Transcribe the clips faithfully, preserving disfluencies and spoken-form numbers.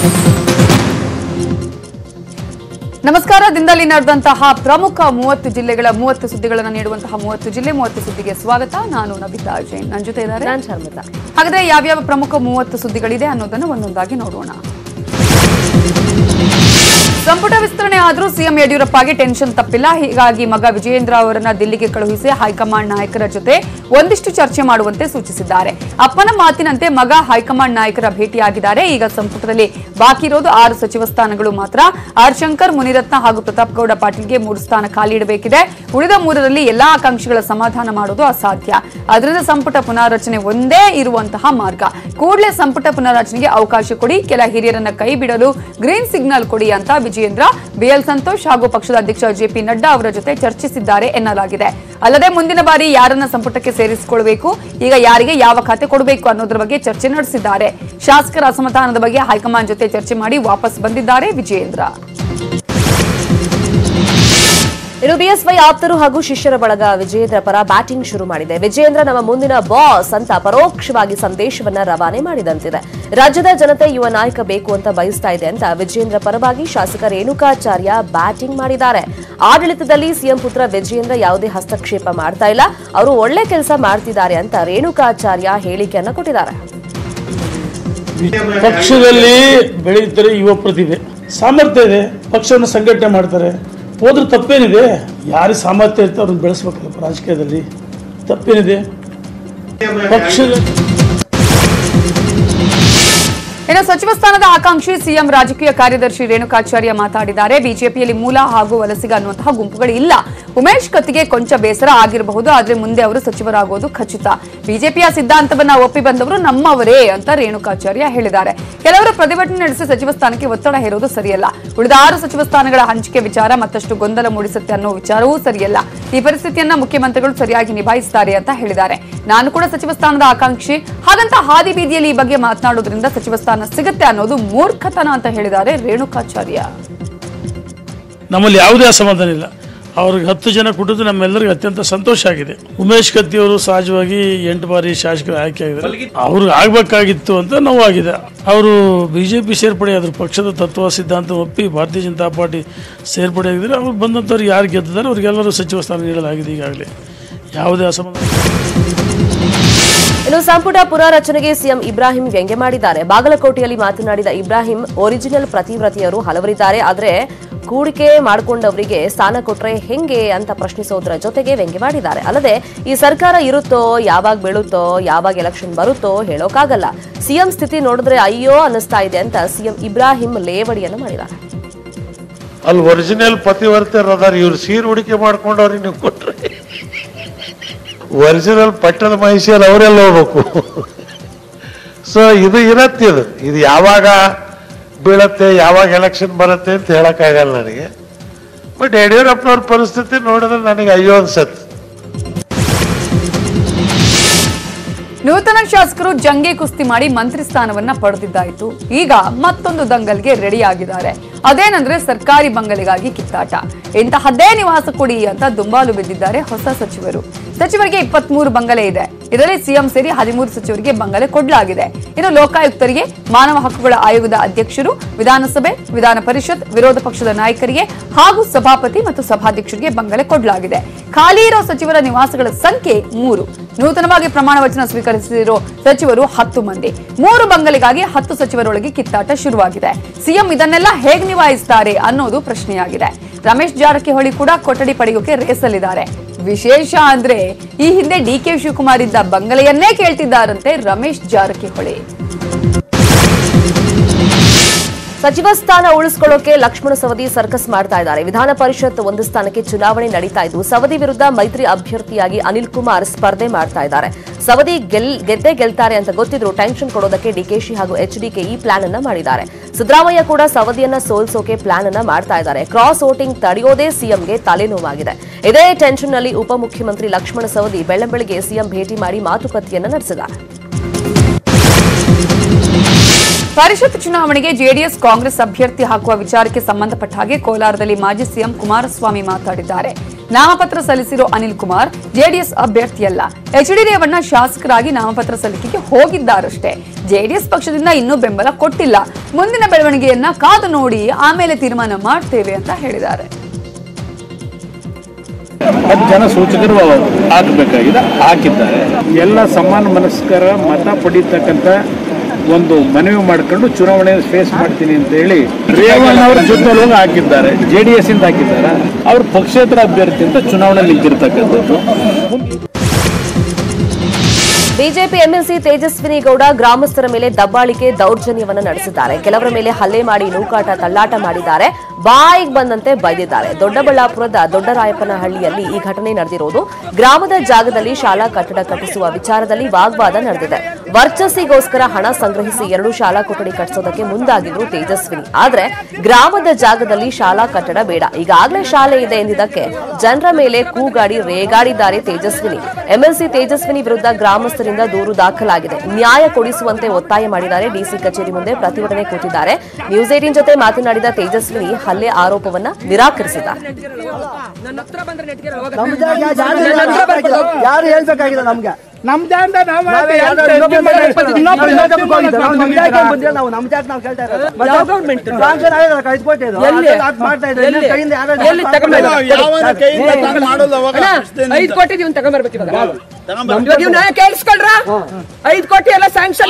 ನಮಸ್ಕಾರ. ದಿನದಲ್ಲಿ ನಡೆದಂತಹ ಪ್ರಮುಖ ಮೂವತ್ತು ಜಿಲ್ಲೆಗಳ ಮೂವತ್ತು ಸುದ್ದಿಗಳನ್ನು ನೀಡುವಂತಹ ಮೂವತ್ತು ಜಿಲ್ಲೆ ಮೂವತ್ತು ಸುದ್ದಿಗೆ ಸ್ವಾಗತ. ನಾನು ನವಿತಾ ಜೈನ್, ನನ್ನ ಜೊತೆ ಇದ್ದಾರೆ ಹಾಗಾದ್ರೆ ಯಾವ್ಯಾವ ಪ್ರಮುಖ ಮೂವತ್ತು ಸುದ್ದಿಗಳಿದೆ ಅನ್ನೋದನ್ನು ಒಂದೊಂದಾಗಿ ನೋಡೋಣ. ಸಂಪುಟ ವಿಸ್ತರಣೆ ಆದರೂ ಸಿಎಂ ಯಡಿಯೂರಪ್ಪಗೆ ಟೆನ್ಷನ್ ತಪ್ಪಿಲ್ಲ. ಹೀಗಾಗಿ ಮಗ ವಿಜಯೇಂದ್ರ ಅವರನ್ನ ದಿಲ್ಲಿಗೆ ಕಳುಹಿಸಿ ಹೈಕಮಾಂಡ್ ನಾಯಕರ ಜೊತೆ ಒಂದಿಷ್ಟು ಚರ್ಚೆ ಮಾಡುವಂತೆ ಸೂಚಿಸಿದ್ದಾರೆ. ಅಪ್ಪನ ಮಾತಿನಂತೆ ಮಗ ಹೈಕಮಾಂಡ್ ನಾಯಕರ ಭೇಟಿಯಾಗಿದ್ದಾರೆ. ಈಗ ಸಂಪುಟದಲ್ಲಿ ಬಾಕಿ ಇರೋದು ಆರು ಸಚಿವ ಸ್ಥಾನಗಳು ಮಾತ್ರ. ಆರ್ ಶಂಕರ್, ಮುನಿರತ್ನ ಹಾಗೂ ಪ್ರತಾಪ್ ಗೌಡ ಪಾಟೀಲ್ಗೆ ಮೂರು ಸ್ಥಾನ ಖಾಲಿ ಇಡಬೇಕಿದೆ. ಉಳಿದ ಮೂರರಲ್ಲಿ ಎಲ್ಲಾ ಆಕಾಂಕ್ಷಿಗಳ ಸಮಾಧಾನ ಮಾಡೋದು ಅಸಾಧ್ಯ. ಅದರಿಂದ ಸಂಪುಟ ಪುನಾರಚನೆ ಒಂದೇ ಇರುವಂತಹ ಮಾರ್ಗ. ಕೂಡಲೇ ಸಂಪುಟ ಪುನಾರಚನೆಗೆ ಅವಕಾಶ ಕೊಡಿ, ಕೆಲ ಹಿರಿಯರನ್ನ ಕೈ ಬಿಡಲು ಗ್ರೀನ್ ಸಿಗ್ನಲ್ ಕೊಡಿ ಅಂತ ವಿಜಯೇಂದ್ರ, ಬಿಎಲ್ ಸಂತೋಷ್ ಹಾಗೂ ಪಕ್ಷದ ಅಧ್ಯಕ್ಷ ಜೆಪಿ ನಡ್ಡಾ ಅವರ ಜೊತೆ ಚರ್ಚಿಸಿದ್ದಾರೆ ಎನ್ನಲಾಗಿದೆ. ಅಲ್ಲದೆ ಮುಂದಿನ ಬಾರಿ ಯಾರನ್ನ ಸಂಪುಟಕ್ಕೆ ಸೇರಿಸಿಕೊಳ್ಳಬೇಕು, ಈಗ ಯಾರಿಗೆ ಯಾವ ಖಾತೆ ಕೊಡಬೇಕು ಅನ್ನೋದ್ರ ಬಗ್ಗೆ ಚರ್ಚೆ ನಡೆಸಿದ್ದಾರೆ. ಶಾಸಕರ ಅಸಮಾಧಾನದ ಬಗ್ಗೆ ಹೈಕಮಾಂಡ್ ಜೊತೆ ಚರ್ಚೆ ಮಾಡಿ ವಾಪಸ್ ಬಂದಿದ್ದಾರೆ ವಿಜಯೇಂದ್ರ. ಇನ್ನು ಬಿಎಸ್ವೈ ಆಪ್ತರು ಹಾಗೂ ಶಿಷ್ಯರ ಬಳಗ ವಿಜಯೇಂದ್ರ ಪರ ಬ್ಯಾಟಿಂಗ್ ಶುರು ಮಾಡಿದೆ. ವಿಜಯೇಂದ್ರ ನಮ್ಮ ಮುಂದಿನ ಬಾಸ್ ಅಂತ ಪರೋಕ್ಷವಾಗಿ ಸಂದೇಶವನ್ನ ರವಾನೆ ಮಾಡಿದಂತಿದೆ. ರಾಜ್ಯದ ಜನತೆ ಯುವ ನಾಯಕ ಬೇಕು ಅಂತ ಬಯಸ್ತಾ ಇದೆ ಅಂತ ವಿಜಯೇಂದ್ರ ಪರವಾಗಿ ಶಾಸಕ ರೇಣುಕಾಚಾರ್ಯ ಬ್ಯಾಟಿಂಗ್ ಮಾಡಿದ್ದಾರೆ. ಆಡಳಿತದಲ್ಲಿ ಸಿಎಂ ಪುತ್ರ ವಿಜಯೇಂದ್ರ ಯಾವುದೇ ಹಸ್ತಕ್ಷೇಪ ಮಾಡ್ತಾ ಇಲ್ಲ, ಅವರು ಒಳ್ಳೆ ಕೆಲಸ ಮಾಡ್ತಿದ್ದಾರೆ ಅಂತ ರೇಣುಕಾಚಾರ್ಯ ಹೇಳಿಕೆಯನ್ನ ಕೊಟ್ಟಿದ್ದಾರೆ. ಪಕ್ಷದಲ್ಲಿ ಬೆಳೆಯುತ್ತಾರೆ ಯುವ ಪ್ರತಿಭೆ, ಸಾಮರ್ಥ್ಯ ಇದೆ, ಪಕ್ಷವನ್ನು ಸಂಘಟನೆ ಮಾಡ್ತಾರೆ. ಹೋದ್ರೆ ತಪ್ಪೇನಿದೆ? ಯಾರು ಸಾಮರ್ಥ್ಯ ಇರ್ತಾರೆ ಅವ್ರನ್ನ ಬೆಳೆಸ್ಬೇಕಲ್ಲ ರಾಜಕೀಯದಲ್ಲಿ, ತಪ್ಪೇನಿದೆ? ಪಕ್ಷದ ಇನ್ನು ಸಚಿವ ಸ್ಥಾನದ ಆಕಾಂಕ್ಷಿ ಸಿಎಂ ರಾಜಕೀಯ ಕಾರ್ಯದರ್ಶಿ ರೇಣುಕಾಚಾರ್ಯ ಮಾತಾಡಿದ್ದಾರೆ. ಬಿಜೆಪಿಯಲ್ಲಿ ಮೂಲ ಹಾಗೂ ವಲಸಿಗ ಅನ್ನುವಂತಹ ಗುಂಪುಗಳು ಇಲ್ಲ. ಉಮೇಶ್ ಕತ್ತಿಗೆ ಕೊಂಚ ಬೇಸರ ಆಗಿರಬಹುದು, ಆದ್ರೆ ಮುಂದೆ ಅವರು ಸಚಿವರಾಗುವುದು ಖಚಿತ. ಬಿಜೆಪಿಯ ಸಿದ್ಧಾಂತವನ್ನ ಒಪ್ಪಿ ಬಂದವರು ನಮ್ಮವರೇ ಅಂತ ರೇಣುಕಾಚಾರ್ಯ ಹೇಳಿದ್ದಾರೆ. ಕೆಲವರು ಪ್ರತಿಭಟನೆ ನಡೆಸಿ ಸಚಿವ ಸ್ಥಾನಕ್ಕೆ ಒತ್ತಡ ಹೇರುವುದು ಸರಿಯಲ್ಲ. ಉಳಿದ ಆರು ಸಚಿವ ಸ್ಥಾನಗಳ ಹಂಚಿಕೆ ವಿಚಾರ ಮತ್ತಷ್ಟು ಗೊಂದಲ ಮೂಡಿಸುತ್ತೆ ಅನ್ನೋ ವಿಚಾರವೂ ಸರಿಯಲ್ಲ. ಈ ಪರಿಸ್ಥಿತಿಯನ್ನ ಮುಖ್ಯಮಂತ್ರಿಗಳು ಸರಿಯಾಗಿ ನಿಭಾಯಿಸುತ್ತಾರೆ ಅಂತ ಹೇಳಿದ್ದಾರೆ. ನಾನು ಕೂಡ ಸಚಿವ ಸ್ಥಾನದ ಆಕಾಂಕ್ಷಿ, ಹಾಗಂತ ಹಾದಿ ಬೀದಿಯಲ್ಲಿ ಈ ಬಗ್ಗೆ ಮಾತನಾಡೋದ್ರಿಂದ ಸಚಿವ ಸ್ಥಾನ ಸಿಗುತ್ತೆ ಅನ್ನೋದು ಮೂರ್ಖತನ ಅಂತ ಹೇಳಿದ್ದಾರೆ ರೇಣುಕಾಚಾರ್ಯ. ನಮ್ಮಲ್ಲಿ ಯಾವುದೇ ಅಸಮಾಧಾನ ಇಲ್ಲ. ಅವ್ರಿಗೆ ಹತ್ತು ಜನ ಕೊಟ್ಟದ್ದು ನಮ್ಮೆಲ್ಲರಿಗೂ ಅತ್ಯಂತ ಸಂತೋಷ ಆಗಿದೆ. ಉಮೇಶ್ ಕತ್ತಿ ಅವರು ಸಹಜವಾಗಿ ಎಂಟು ಬಾರಿ ಶಾಸಕರು ಆಯ್ಕೆ ಆಗಿದ್ದಾರೆ. ಅವ್ರಿಗೆ ಆಗ್ಬೇಕಾಗಿತ್ತು ಅಂತ ನೋವಾಗಿದೆ. ಅವರು ಬಿಜೆಪಿ ಸೇರ್ಪಡೆ ಆದ್ರು, ಪಕ್ಷದ ತತ್ವ ಸಿದ್ಧಾಂತ ಒಪ್ಪಿ ಭಾರತೀಯ ಜನತಾ ಪಾರ್ಟಿ ಸೇರ್ಪಡೆ ಆಗಿದ್ದಾರೆ. ಅವ್ರು ಬಂದಂಥವ್ರು ಯಾರು ಗೆದ್ದಿದ್ದಾರೆ ಅವ್ರಿಗೆಲ್ಲರೂ ಸಚಿವ ಸ್ಥಾನ ನೀಡಲಾಗಿದೆ. ಈಗಾಗಲೇ ಯಾವುದೇ ಅಸಮಾಧಾನ. ಇನ್ನು ಸಂಪುಟ ಪುನಾರಚನೆಗೆ ಸಿಎಂ ಇಬ್ರಾಹಿಂ ವ್ಯಂಗ್ಯ ಮಾಡಿದ್ದಾರೆ. ಬಾಗಲಕೋಟೆಯಲ್ಲಿ ಮಾತನಾಡಿದ ಇಬ್ರಾಹಿಂ, ಒರಿಜಿನಲ್ ಪ್ರತಿವ್ರತಿಯರು ಹಲವರಿದ್ದಾರೆ, ಆದರೆ ಕೂಡಿಕೆ ಮಾಡಿಕೊಂಡವರಿಗೆ ಸ್ಥಾನ ಕೊಟ್ರೆ ಹೆಂಗೆ ಅಂತ ಪ್ರಶ್ನಿಸೋದ್ರ ಜೊತೆಗೆ ವ್ಯಂಗ್ಯ ಮಾಡಿದ್ದಾರೆ. ಅಲ್ಲದೆ ಈ ಸರ್ಕಾರ ಇರುತ್ತೋ, ಯಾವಾಗ ಬೀಳುತ್ತೋ, ಯಾವಾಗ ಎಲೆಕ್ಷನ್ ಬರುತ್ತೋ ಹೇಳೋಕ್ಕಾಗಲ್ಲ. ಸಿಎಂ ಸ್ಥಿತಿ ನೋಡಿದ್ರೆ ಅಯ್ಯೋ ಅನ್ನಿಸ್ತಾ ಇದೆ ಅಂತ ಸಿಎಂ ಇಬ್ರಾಹಿಂ ಲೇವಡಿಯನ್ನು ಮಾಡಿದ್ದಾರೆ. ಅಲ್ಲಿ ಒರಿಜಿನಲ್ ಪ್ರತಿವರ್ತರು ಅದಾರ, ಇವ್ರು ಸೀರ್ ಹೂಡಿಕೆ ಮಾಡ್ಕೊಂಡವ್ರಿಗೆ ನೀವು ಕೊಟ್ರೆ ಒರಿಜಿನಲ್ ಪಟ್ಟದ ಮಹಿಷಿಯಲ್ಲಿ ಅವರೆಲ್ಲ ಹೋಗ್ಬೇಕು. ಸೊ ಇದು ಇರತ್ತೆ, ಇದು ಇದು ಯಾವಾಗ ಬೀಳತ್ತೆ, ಯಾವಾಗ ಎಲೆಕ್ಷನ್ ಬರುತ್ತೆ ಅಂತ ಹೇಳಕ್ಕಾಗಲ್ಲ ನನಗೆ. ಬಟ್ ಯಡಿಯೂರಪ್ಪನವ್ರ ಪರಿಸ್ಥಿತಿ ನೋಡಿದ್ರೆ ನನಗೆ ಅಯ್ಯೋ ಅನ್ಸತ್ತೆ. ನೂತನ ಶಾಸಕರು ಜಂಗೆ ಕುಸ್ತಿ ಮಾಡಿ ಮಂತ್ರಿ ಸ್ಥಾನವನ್ನ ಪಡೆದಿದ್ದಾಯಿತು. ಈಗ ಮತ್ತೊಂದು ದಂಗಲ್ಗೆ ರೆಡಿ ಆಗಿದ್ದಾರೆ. ಅದೇನಂದ್ರೆ ಸರ್ಕಾರಿ ಬಂಗಲೆಗಾಗಿ ಕಿತ್ತಾಟ. ಇಂತಹದ್ದೇ ನಿವಾಸ ಕೊಡಿ ಅಂತ ದುಂಬಾಲು ಬಿದ್ದಿದ್ದಾರೆ ಹೊಸ ಸಚಿವರು. ಸಚಿವರಿಗೆ ಇಪ್ಪತ್ತ್ ಮೂರು ಬಂಗಲೆ ಇದೆ. ಇದರಲ್ಲಿ ಸಿಎಂ ಸೇರಿ ಹದಿಮೂರು ಸಚಿವರಿಗೆ ಬಂಗಲೆ ಕೊಡಲಾಗಿದೆ. ಇನ್ನು ಲೋಕಾಯುಕ್ತರಿಗೆ, ಮಾನವ ಹಕ್ಕುಗಳ ಆಯೋಗದ ಅಧ್ಯಕ್ಷರು, ವಿಧಾನಸಭೆ, ವಿಧಾನ ಪರಿಷತ್, ವಿರೋಧ ಪಕ್ಷದ ನಾಯಕರಿಗೆ ಹಾಗೂ ಸಭಾಪತಿ ಮತ್ತು ಸಭಾಧ್ಯಕ್ಷರಿಗೆ ಬಂಗಲೆ ಕೊಡಲಾಗಿದೆ. ಖಾಲಿ ಇರೋ ಸಚಿವರ ನಿವಾಸಗಳ ಸಂಖ್ಯೆ ಮೂರು. ನೂತನವಾಗಿ ಪ್ರಮಾಣ ವಚನ ಸ್ವೀಕರಿಸಿರೋ ಸಚಿವರು ಹತ್ತು ಮಂದಿ. ಮೂರು ಬಂಗಲೆಗಾಗಿ ಹತ್ತು ಸಚಿವರೊಳಗೆ ಕಿತ್ತಾಟ ಶುರುವಾಗಿದೆ. ಸಿಎಂ ಇದನ್ನೆಲ್ಲ ಹೇಗೆ ನಿಭಾಯಿಸುತ್ತಾರೆ ಅನ್ನೋದು ಪ್ರಶ್ನೆಯಾಗಿದೆ. ರಮೇಶ್ ಜಾರಕಿಹೊಳಿ ಕೂಡ ಕೊಠಡಿ ಪಡೆಯೋಕೆ ರೇಸಲ್ಲಿದ್ದಾರೆ. ವಿಶೇಷ ಅಂದ್ರೆ ಈ ಹಿಂದೆ ಡಿಕೆ ಶಿವಕುಮಾರ್ ಇದ್ದ ಬಂಗಲೆಯನ್ನೇ ಕೇಳ್ತಿದ್ದಾರಂತೆ ರಮೇಶ್ ಜಾರಕಿಹೊಳಿ. ಸಚಿವ ಸ್ಥಾನ ಉಳಿಸಿಕೊಳ್ಳೋಕೆ ಲಕ್ಷ್ಮಣ ಸವದಿ ಸರ್ಕಸ್ ಮಾಡ್ತಾ ಇದ್ದಾರೆ. ವಿಧಾನ ಪರಿಷತ್ ಒಂದು ಸ್ಥಾನಕ್ಕೆ ಚುನಾವಣೆ ನಡೀತಾ ಇದ್ದು, ಸವದಿ ವಿರುದ್ಧ ಮೈತ್ರಿ ಅಭ್ಯರ್ಥಿಯಾಗಿ ಅನಿಲ್ ಕುಮಾರ್ ಸ್ಪರ್ಧೆ ಮಾಡ್ತಾ ಇದ್ದಾರೆ. ಸವದಿ ಗೆಲ್ ಗೆದ್ದೇ ಗೆಲ್ತಾರೆ ಅಂತ ಗೊತ್ತಿದ್ರು ಟೆನ್ಷನ್ ಕೊಡೋದಕ್ಕೆ ಡಿಕೆಶಿ ಹಾಗೂ ಎಚ್ಡಿಕೆ ಈ ಪ್ಲಾನ್ ಅನ್ನ ಮಾಡಿದ್ದಾರೆ. ಸಿದ್ದರಾಮಯ್ಯ ಕೂಡ ಸವದಿಯನ್ನ ಸೋಲ್ಸೋಕೆ ಪ್ಲಾನ್ ಅನ್ನ ಮಾಡ್ತಾ ಇದ್ದಾರೆ. ಕ್ರಾಸ್ ವೋಟಿಂಗ್ ತಡೆಯೋದೇ ಸಿಎಂಗೆ ತಲೆನೋವಾಗಿದೆ. ಇದೇ ಟೆನ್ಷನ್ ನಲ್ಲಿ ಉಪಮುಖ್ಯಮಂತ್ರಿ ಲಕ್ಷ್ಮಣ ಸವದಿ ಬೆಳ್ಳಂಬೆಳಗ್ಗೆ ಸಿಎಂ ಭೇಟಿ ಮಾಡಿ ಮಾತುಕತೆಯನ್ನ ನಡೆಸಿದ್ದಾರೆ. ಪರಿಷತ್ ಚುನಾವಣೆಗೆ ಜೆಡಿಎಸ್ ಕಾಂಗ್ರೆಸ್ ಅಭ್ಯರ್ಥಿ ಹಾಕುವ ವಿಚಾರಕ್ಕೆ ಸಂಬಂಧಪಟ್ಟ ಹಾಗೆ ಕೋಲಾರದಲ್ಲಿ ಮಾಜಿ ಸಿಎಂ ಕುಮಾರಸ್ವಾಮಿ ಮಾತಾಡಿದ್ದಾರೆ. ನಾಮಪತ್ರ ಸಲ್ಲಿಸಿರೋ ಅನಿಲ್ ಕುಮಾರ್ ಜೆಡಿಎಸ್ ಅಭ್ಯರ್ಥಿಯಲ್ಲ. ಎಚ್ ಡಿ ರೇವಣ್ಣ ಶಾಸಕರಾಗಿ ನಾಮಪತ್ರ ಸಲ್ಲಿಕೆಗೆ ಹೋಗಿದ್ದಾರಷ್ಟೇ. ಜೆಡಿಎಸ್ ಪಕ್ಷದಿಂದ ಇನ್ನೂ ಬೆಂಬಲ ಕೊಟ್ಟಿಲ್ಲ. ಮುಂದಿನ ಬೆಳವಣಿಗೆಯನ್ನ ಕಾದು ನೋಡಿ ಆಮೇಲೆ ತೀರ್ಮಾನ ಮಾಡ್ತೇವೆ ಅಂತ ಹೇಳಿದ್ದಾರೆ. ಹತ್ತು ಜನ ಸೂಚಕರು ಹಾಕಬೇಕಾಗಿದೆ, ಹಾಕಿದ್ದಾರೆ. ಎಲ್ಲ ಸಮಾನ ಮನಸ್ಕರ ಮತ ಪಡೀತಕ್ಕಂಥ ಒಂದು ಮನವಿ ಮಾಡ್ಕೊಂಡು ಚುನಾವಣೆ ಫೇಸ್ ಮಾಡ್ತೀನಿ ಅಂತ ಹೇಳಿ ರೇವಣ್ಣ ಅವರ ಜೊತೆ ಹೋಗಿ ಹಾಕಿದ್ದಾರೆ. ಜೆ ಡಿ ಎಸ್ ಇಂದ ಹಾಕಿದ್ದಾರೆ. ಅವ್ರ ಪಕ್ಷೇತರ ಅಭ್ಯರ್ಥಿ ಅಂತ ಚುನಾವಣೆ ನಿಂತಿರ್ತಕ್ಕಂಥದ್ದು. ಬಿಜೆಪಿ ಎಂಎಲ್ಸಿ ತೇಜಸ್ವಿನಿ ಗೌಡ ಗ್ರಾಮಸ್ಥರ ಮೇಲೆ ದಬ್ಬಾಳಿಕೆ ದೌರ್ಜನ್ಯವನ್ನು ನಡೆಸಿದ್ದಾರೆ. ಕೆಲವರ ಮೇಲೆ ಹಲ್ಲೆ ಮಾಡಿ ನೂಕಾಟ ತಳ್ಳಾಟ ಮಾಡಿದ್ದಾರೆ. ಬಾಯಿಗೆ ಬಂದಂತೆ ಬೈದಿದ್ದಾರೆ. ದೊಡ್ಡಬಳ್ಳಾಪುರದ ದೊಡ್ಡರಾಯಪ್ಪನಹಳ್ಳಿಯಲ್ಲಿ ಈ ಘಟನೆ ನಡೆದಿರುವುದು. ಗ್ರಾಮದ ಜಾಗದಲ್ಲಿ ಶಾಲಾ ಕಟ್ಟಡ ಕಟ್ಟಿಸುವ ವಿಚಾರದಲ್ಲಿ ವಾಗ್ವಾದ ನಡೆದಿದೆ. ವರ್ಚಸ್ಸಿಗೋಸ್ಕರ ಹಣ ಸಂಗ್ರಹಿಸಿ ಎರಡು ಶಾಲಾ ಕೊಠಡಿ ಕಟ್ಟಿಸೋದಕ್ಕೆ ಮುಂದಾಗಿದ್ರು ತೇಜಸ್ವಿನಿ. ಆದ್ರೆ ಗ್ರಾಮದ ಜಾಗದಲ್ಲಿ ಶಾಲಾ ಕಟ್ಟಡ ಬೇಡ, ಈಗಾಗಲೇ ಶಾಲೆ ಇದೆ ಎಂದಿದ್ದಕ್ಕೆ ಜನರ ಮೇಲೆ ಕೂಗಾಡಿ ರೇಗಾಡಿದ್ದಾರೆ ತೇಜಸ್ವಿನಿ. ಎಂಎಲ್ಸಿ ತೇಜಸ್ವಿನಿ ವಿರುದ್ಧ ಗ್ರಾಮಸ್ಥರಿಂದ ದೂರು ದಾಖಲಾಗಿದೆ. ನ್ಯಾಯ ಕೊಡಿಸುವಂತೆ ಒತ್ತಾಯ ಮಾಡಿದ್ದಾರೆ. ಡಿಸಿ ಕಚೇರಿ ಮುಂದೆ ಪ್ರತಿಭಟನೆ ಕೂತಿದ್ದಾರೆ. ನ್ಯೂಸ್ ಏಟೀನ್ ಜೊತೆ ಮಾತನಾಡಿದ ತೇಜಸ್ವಿನಿ ಹಲ್ಲೆ ಆರೋಪವನ್ನ ನಿರಾಕರಿಸಿದ್ದಾರೆ. ಯಾರು ಹೇಳ್ಬೇಕಾಗಿದೆ ನಮ್ಗೆ ನಮ್ ಜಾಗ ನಾವು ನಮ್ ಜಾಗ ನಾವು ಕೇಳ್ತಾ ಐದು ಕೋಟಿ ನೀವು ತಗೊಂಡ್ಬರ್ಬೇಕು. ಕೇಳಿಸ್ಕೊಳ್ರ ಐದು ಕೋಟಿ ಎಲ್ಲ ಸ್ಯಾಂಕ್ಷನ್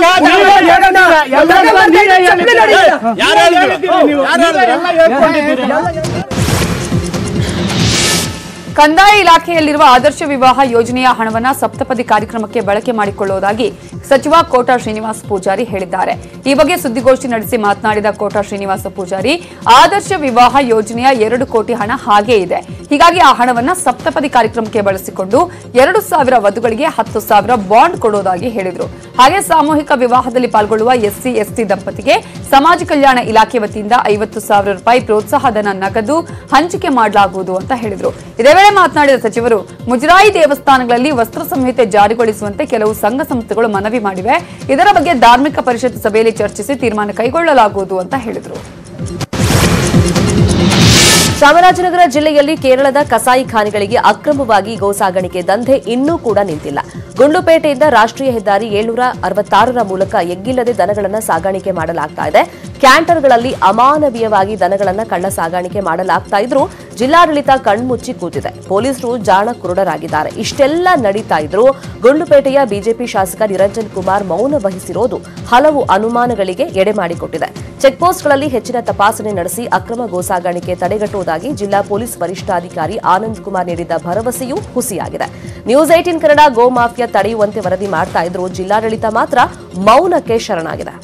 ಕಂದಾಯ ಇಲಾಖೆಯಲ್ಲಿರುವ ಆದರ್ಶ ವಿವಾಹ ಯೋಜನೆಯ ಹಣವನ್ನು ಸಪ್ತಪದಿ ಕಾರ್ಯಕ್ರಮಕ್ಕೆ ಬಳಕೆ ಮಾಡಿಕೊಳ್ಳುವುದಾಗಿ ಸಚಿವ ಕೋಟಾ ಶ್ರೀನಿವಾಸ ಪೂಜಾರಿ ಹೇಳಿದ್ದಾರೆ. ಈ ಬಗ್ಗೆ ಸುದ್ದಿಗೋಷ್ಠಿ ನಡೆಸಿ ಮಾತನಾಡಿದ ಕೋಟಾ ಶ್ರೀನಿವಾಸ ಪೂಜಾರಿ, ಆದರ್ಶ ವಿವಾಹ ಯೋಜನೆಯ ಎರಡು ಕೋಟಿ ಹಣ ಹಾಗೇ ಇದೆ. ಹೀಗಾಗಿ ಆ ಹಣವನ್ನು ಸಪ್ತಪದಿ ಕಾರ್ಯಕ್ರಮಕ್ಕೆ ಬಳಸಿಕೊಂಡು ಎರಡು ಸಾವಿರ ವಧುಗಳಿಗೆ ಹತ್ತು ಸಾವಿರ ಬಾಂಡ್ ಕೊಡುವುದಾಗಿ ಹೇಳಿದರು. ಹಾಗೆ ಸಾಮೂಹಿಕ ವಿವಾಹದಲ್ಲಿ ಪಾಲ್ಗೊಳ್ಳುವ ಎಸ್ಸಿ ಎಸ್ಟಿ ದಂಪತಿಗೆ ಸಮಾಜ ಕಲ್ಯಾಣ ಇಲಾಖೆ ವತಿಯಿಂದ ಐವತ್ತು ಸಾವಿರ ರೂಪಾಯಿ ಪ್ರೋತ್ಸಾಹಧನ ನಗದು ಹಂಚಿಕೆ ಮಾಡಲಾಗುವುದು ಅಂತ ಹೇಳಿದರು. ಇದೇ ವೇಳೆ ಮಾತನಾಡಿದ ಸಚಿವರು, ಮುಜರಾಯಿ ದೇವಸ್ಥಾನಗಳಲ್ಲಿ ವಸ್ತ್ರ ಸಂಹಿತೆ ಜಾರಿಗೊಳಿಸುವಂತೆ ಕೆಲವು ಸಂಘ ಸಂಸ್ಥೆಗಳು ಮನವಿ ಮಾಡಿವೆ. ಇದರ ಬಗ್ಗೆ ಧಾರ್ಮಿಕ ಪರಿಷತ್ ಸಭೆಯಲ್ಲಿ ಚರ್ಚಿಸಿ ತೀರ್ಮಾನ ಕೈಗೊಳ್ಳಲಾಗುವುದು ಅಂತ ಹೇಳಿದರು. ಚಾಮರಾಜನಗರ ಜಿಲ್ಲೆಯಲ್ಲಿ ಕೇರಳದ ಕಸಾಯಿಖಾನೆಗಳಿಗೆ ಅಕ್ರಮವಾಗಿ ಗೋ ಸಾಗಾಣಿಕೆ ದಂಧೆ ಇನ್ನೂ ಕೂಡ ನಿಂತಿಲ್ಲ. ಗುಂಡ್ಲುಪೇಟೆಯಿಂದ ರಾಷ್ಟ್ರೀಯ ಹೆದ್ದಾರಿ ಏಳ್ನೂರ ಅರವತ್ತಾರರ ಮೂಲಕ ಎಗ್ಗಿಲ್ಲದೆ ದನಗಳನ್ನು ಸಾಗಾಣಿಕೆ ಮಾಡಲಾಗ್ತಾ ಇದೆ. ಕ್ಯಾಂಟರ್ಗಳಲ್ಲಿ ಅಮಾನವೀಯವಾಗಿ ದನಗಳನ್ನು ಕಳ್ಳ ಸಾಗಾಣಿಕೆ ಮಾಡಲಾಗ್ತಾ ಇದ್ರೂ ಜಿಲ್ಲಾಡಳಿತ ಕಣ್ಮುಚ್ಚಿ ಕೂತಿದೆ. ಪೊಲೀಸರು ಜಾಣ ಕುರುಡರಾಗಿದ್ದಾರೆ. ಇಷ್ಟೆಲ್ಲ ನಡೀತಾ ಇದ್ರೂ ಗುಂಡ್ಲುಪೇಟೆಯ ಬಿಜೆಪಿ ಶಾಸಕ ನಿರಂಜನ್ ಕುಮಾರ್ ಮೌನ ವಹಿಸಿರೋದು ಹಲವು ಅನುಮಾನಗಳಿಗೆ ಎಡೆ ಮಾಡಿಕೊಟ್ಟಿದೆ. ಚೆಕ್ಪೋಸ್ಟ್ಗಳಲ್ಲಿ ಹೆಚ್ಚಿನ ತಪಾಸಣೆ ನಡೆಸಿ ಅಕ್ರಮ ಗೋ ಸಾಗಾಣಿಕೆ ತಡೆಗಟ್ಟುವುದಾಗಿ ಜಿಲ್ಲಾ ಪೊಲೀಸ್ ವರಿಷ್ಠಾಧಿಕಾರಿ ಆನಂದ್ ಕುಮಾರ್ ನೀಡಿದ್ದ ಭರವಸೆಯೂ ಹುಸಿಯಾಗಿದೆ. ನ್ಯೂಸ್ ಏಟೀನ್ ಕನ್ನಡ ಗೋ ಮಾಫಿಯಾ ತಡೆಯುವಂತೆ ವರದಿ ಮಾಡ್ತಾ ಇದ್ರೂ ಜಿಲ್ಲಾಡಳಿತ ಮಾತ್ರ ಮೌನಕ್ಕೆ ಶರಣಾಗಿದೆ.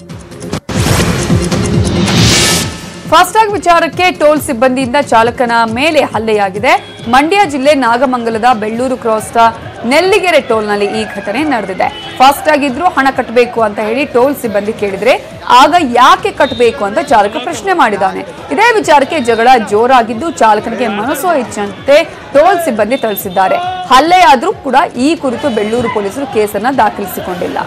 ಫಾಸ್ಟ್ಯಾಗ್ ವಿಚಾರಕ್ಕೆ ಟೋಲ್ ಸಿಬ್ಬಂದಿಯಿಂದ ಚಾಲಕನ ಮೇಲೆ ಹಲ್ಲೆಯಾಗಿದೆ. ಮಂಡ್ಯ ಜಿಲ್ಲೆ ನಾಗಮಂಗಲದ ಬೆಳ್ಳೂರು ಕ್ರಾಸ್ನ ನೆಲ್ಲಿಗೆರೆ ಟೋಲ್ನಲ್ಲಿ ಈ ಘಟನೆ ನಡೆದಿದೆ. ಫಾಸ್ಟ್ಯಾಗ್ ಇದ್ರೂ ಹಣ ಕಟ್ಟಬೇಕು ಅಂತ ಹೇಳಿ ಟೋಲ್ ಸಿಬ್ಬಂದಿ ಕೇಳಿದ್ರೆ ಆಗ ಯಾಕೆ ಕಟ್ಟಬೇಕು ಅಂತ ಚಾಲಕ ಪ್ರಶ್ನೆ ಮಾಡಿದ್ದಾನೆ. ಇದೇ ವಿಚಾರಕ್ಕೆ ಜಗಳ ಜೋರಾಗಿದ್ದು ಚಾಲಕನಿಗೆ ಮನಸೋ ಇಚ್ಛಂತೆ ಟೋಲ್ ಸಿಬ್ಬಂದಿ ಥಳಿಸಿದ್ದಾರೆ. ಹಲ್ಲೆಯಾದ್ರೂ ಕೂಡ ಈ ಕುರಿತು ಬೆಳ್ಳೂರು ಪೊಲೀಸರು ಕೇಸನ್ನ ದಾಖಲಿಸಿಕೊಂಡಿಲ್ಲ.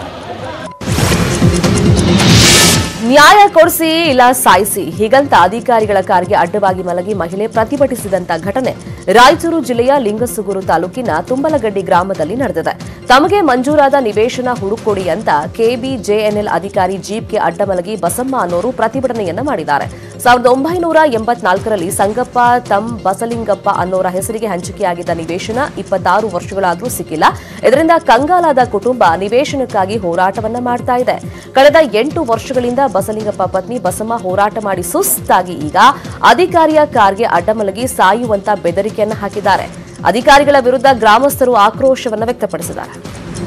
ನ್ಯಾಯ ಕೊಡಿಸಿ ಇಲ್ಲ ಸಾಯಿಸಿ ಹೀಗಂತ ಅಧಿಕಾರಿಗಳ ಕಾರ್ಗೆ ಅಡ್ಡವಾಗಿ ಮಲಗಿ ಮಹಿಳೆ ಪ್ರತಿಭಟಿಸಿದಂತ ಘಟನೆ ರಾಯಚೂರು ಜಿಲ್ಲೆಯ ಲಿಂಗಸುಗೂರು ತಾಲೂಕಿನ ತುಂಬಲಗಡ್ಡಿ ಗ್ರಾಮದಲ್ಲಿ ನಡೆದಿದೆ. ತಮಗೆ ಮಂಜೂರಾದ ನಿವೇಶನ ಹುಡುಕೊಡಿ ಅಂತ ಕೆಬಿಜೆಎನ್ಎಲ್ ಅಧಿಕಾರಿ ಜೀಪ್ಗೆ ಅಡ್ಡಮಲಗಿ ಬಸಮ್ಮ ಅನ್ನೋರು ಪ್ರತಿಭಟನೆಯನ್ನ ಮಾಡಿದ್ದಾರೆ. ಸಾವಿರದ ಒಂಬೈನೂರ ಎಂಬತ್ನಾಲ್ಕರಲ್ಲಿ ಸಂಗಪ್ಪ ತಮ್ ಬಸಲಿಂಗಪ್ಪ ಅನ್ನೋರ ಹೆಸರಿಗೆ ಹಂಚಿಕೆಯಾಗಿದ್ದ ನಿವೇಶನ ಇಪ್ಪತ್ತಾರು ವರ್ಷಗಳಾದರೂ ಸಿಕ್ಕಿಲ್ಲ. ಇದರಿಂದ ಕಂಗಾಲಾದ ಕುಟುಂಬ ನಿವೇಶನಕ್ಕಾಗಿ ಹೋರಾಟವನ್ನ ಮಾಡ್ತಾ ಇದೆ. ಕಳೆದ ಎಂಟು ವರ್ಷಗಳಿಂದ ಬಸಲಿಂಗಪ್ಪ ಪತ್ನಿ ಬಸಮ್ಮ ಹೋರಾಟ ಮಾಡಿ ಸುಸ್ತಾಗಿ ಈಗ ಅಧಿಕಾರಿಯ ಕಾರ್ಗೆ ಅಡ್ಡಮಲಗಿ ಸಾಯುವಂತ ಬೆದರಿಕೆಯನ್ನ ಹಾಕಿದ್ದಾರೆ. ಅಧಿಕಾರಿಗಳ ವಿರುದ್ಧ ಗ್ರಾಮಸ್ಥರು ಆಕ್ರೋಶವನ್ನು ವ್ಯಕ್ತಪಡಿಸಿದ್ದಾರೆ.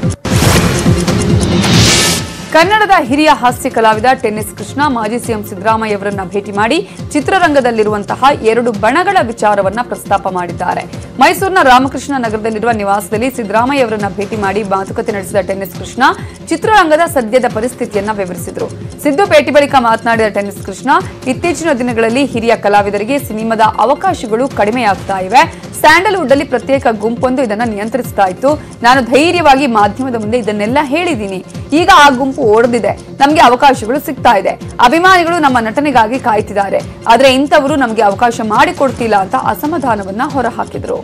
ಕನ್ನಡದ ಹಿರಿಯ ಹಾಸ್ಯ ಕಲಾವಿದ ಟೆನ್ನಿಸ್ ಕೃಷ್ಣ ಮಾಜಿ ಸಿಎಂ ಸಿದ್ದರಾಮಯ್ಯ ಅವರನ್ನ ಭೇಟಿ ಮಾಡಿ ಚಿತ್ರರಂಗದಲ್ಲಿರುವಂತಹ ಎರಡು ಬಣಗಳ ವಿಚಾರವನ್ನ ಪ್ರಸ್ತಾಪ ಮಾಡಿದ್ದಾರೆ. ಮೈಸೂರಿನ ರಾಮಕೃಷ್ಣ ನಗರದಲ್ಲಿರುವ ನಿವಾಸದಲ್ಲಿ ಸಿದ್ದರಾಮಯ್ಯ ಅವರನ್ನ ಭೇಟಿ ಮಾಡಿ ಮಾತುಕತೆ ನಡೆಸಿದ ಟೆನ್ನಿಸ್ ಕೃಷ್ಣ ಚಿತ್ರರಂಗದ ಸದ್ಯದ ಪರಿಸ್ಥಿತಿಯನ್ನ ವಿವರಿಸಿದರು. ಸಿದ್ದು ಭೇಟಿ ಬಳಿಕ ಮಾತನಾಡಿದ ಟೆನ್ನಿಸ್ ಕೃಷ್ಣ, ಇತ್ತೀಚಿನ ದಿನಗಳಲ್ಲಿ ಹಿರಿಯ ಕಲಾವಿದರಿಗೆ ಸಿನಿಮಾದ ಅವಕಾಶಗಳು ಕಡಿಮೆಯಾಗ್ತಾ ಇವೆ. ಸ್ಯಾಂಡಲ್ವುಡ್ ಅಲ್ಲಿ ಪ್ರತ್ಯೇಕ ಗುಂಪೊಂದು ಇದನ್ನ ನಿಯಂತ್ರಿಸ್ತಾ ಇತ್ತು. ನಾನು ಧೈರ್ಯವಾಗಿ ಮಾಧ್ಯಮದ ಮುಂದೆ ಇದನ್ನೆಲ್ಲ ಹೇಳಿದ್ದೀನಿ. ಈಗ ಆ ಗುಂಪು ಓಡದಿದೆ, ನಮ್ಗೆ ಅವಕಾಶಗಳು ಸಿಗ್ತಾ ಇದೆ. ಅಭಿಮಾನಿಗಳು ನಮ್ಮ ನಟನೆಗಾಗಿ ಕಾಯ್ತಿದ್ದಾರೆ, ಆದ್ರೆ ಇಂಥವರು ನಮ್ಗೆ ಅವಕಾಶ ಮಾಡಿಕೊಡ್ತಿಲ್ಲ ಅಂತ ಅಸಮಾಧಾನವನ್ನ ಹೊರಹಾಕಿದ್ರು.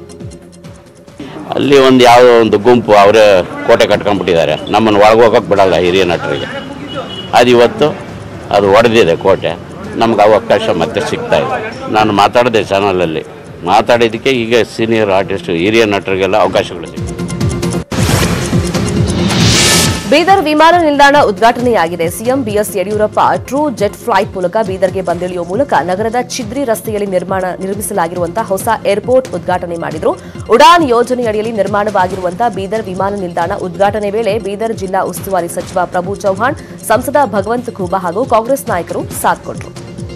ಅಲ್ಲಿ ಒಂದು ಯಾವುದೋ ಒಂದು ಗುಂಪು ಅವರೇ ಕೋಟೆ ಕಟ್ಕೊಂಡ್ಬಿಟ್ಟಿದ್ದಾರೆ, ನಮ್ಮನ್ನು ಒಳಗೋಗಕ್ಕೆ ಬಿಡಲ್ಲ ಹಿರಿಯ ನಟರಿಗೆ. ಅದು ಇವತ್ತು ಅದು ಒಡೆದಿದೆ ಕೋಟೆ, ನಮ್ಗೆ ಅವಕಾಶ ಮತ್ತೆ ಸಿಗ್ತಾ ಇದೆ. ನಾನು ಮಾತಾಡಿದೆ ಚಾನಲಲ್ಲಿ, ಮಾತಾಡಿದ್ದಕ್ಕೆ ಈಗ ಸೀನಿಯರ್ ಆರ್ಟಿಸ್ಟ್ ಹಿರಿಯ ನಟರಿಗೆಲ್ಲ ಅವಕಾಶಗಳು ಸಿಗ್ತವೆ. ಬೀದರ್ ವಿಮಾನ ನಿಲ್ದಾಣ ಉದ್ಘಾಟನೆಯಾಗಿದೆ. CM BS Yediyurappa TruJet flight ಮೂಲಕ ಬೀದರ್ಗೆ ಬಂದಿಳಿಯುವ ಮೂಲಕ ನಗರದ ಚಿದ್ರಿ ರಸ್ತೆಯಲ್ಲಿ ನಿರ್ಮಾಣ ನಿರ್ಮಿಸಲಾಗಿರುವಂತಹ ಹೊಸ ಏರ್ಪೋರ್ಟ್ ಉದ್ಘಾಟನೆ ಮಾಡಿದರು. ಉಡಾನ್ ಯೋಜನೆಯಡಿಯಲ್ಲಿ ನಿರ್ಮಾಣವಾಗಿರುವಂತಹ ಬೀದರ್ ವಿಮಾನ ನಿಲ್ದಾಣ ಉದ್ಘಾಟನೆ ವೇಳೆ ಬೀದರ್ ಜಿಲ್ಲಾ ಉಸ್ತುವಾರಿ ಸಚಿವ ಪ್ರಭು ಚೌಹಾಣ್, ಸಂಸದ ಭಗವಂತ ಖೂಬಾ ಹಾಗೂ ಕಾಂಗ್ರೆಸ್ ನಾಯಕರು ಸಾಥ್ ಕೊಟ್ಟರು.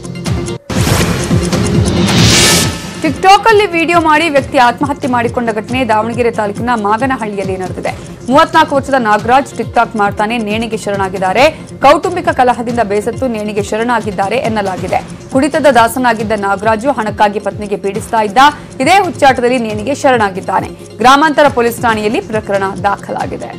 ಟಿಕ್ಟಾಕ್ ಅಲ್ಲಿ ವಿಡಿಯೋ ಮಾಡಿ ವ್ಯಕ್ತಿ ಆತ್ಮಹತ್ಯೆ ಮಾಡಿಕೊಂಡ ಘಟನೆ ದಾವಣಗೆರೆ ತಾಲೂಕಿನ ಮಾಗನಹಳ್ಳಿಯಲ್ಲಿ ನಡೆದಿದೆ. ಮೂವತ್ನಾಲ್ಕು ವರ್ಷದ ನಾಗರಾಜ್ ಟಿಕ್ಟಾಕ್ ಮಾಡ್ತಾನೆ ನೇಣಿಗೆ ಶರಣಾಗಿದ್ದಾರೆ. ಕೌಟುಂಬಿಕ ಕಲಹದಿಂದ ಬೇಸತ್ತು ನೇಣಿಗೆ ಶರಣಾಗಿದ್ದಾರೆ ಎನ್ನಲಾಗಿದೆ. ಕುಡಿತದ ದಾಸನಾಗಿದ್ದ ನಾಗರಾಜು ಹಣಕ್ಕಾಗಿ ಪತ್ನಿಗೆ ಪೀಡಿಸ್ತಾ ಇದ್ದ. ಇದೇ ಹುಚ್ಚಾಟದಲ್ಲಿ ನೇಣಿಗೆ ಶರಣಾಗಿದ್ದಾನೆ. ಗ್ರಾಮಾಂತರ ಪೊಲೀಸ್ ಠಾಣೆಯಲ್ಲಿ ಪ್ರಕರಣ ದಾಖಲಾಗಿದೆ.